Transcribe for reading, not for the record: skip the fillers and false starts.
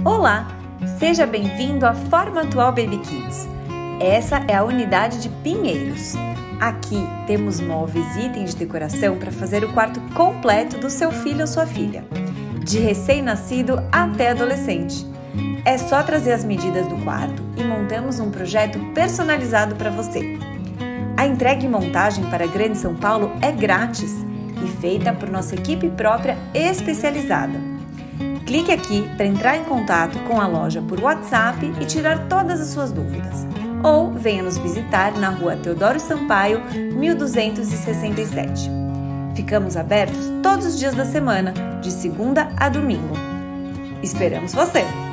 Olá, seja bem-vindo à Forma Atual Baby Kids. Essa é a unidade de Pinheiros. Aqui temos móveis e itens de decoração para fazer o quarto completo do seu filho ou sua filha, de recém-nascido até adolescente. É só trazer as medidas do quarto e montamos um projeto personalizado para você. A entrega e montagem para Grande São Paulo é grátis e feita por nossa equipe própria especializada. Clique aqui para entrar em contato com a loja por WhatsApp e tirar todas as suas dúvidas. Ou venha nos visitar na Rua Teodoro Sampaio, 1267. Ficamos abertos todos os dias da semana, de segunda a domingo. Esperamos você!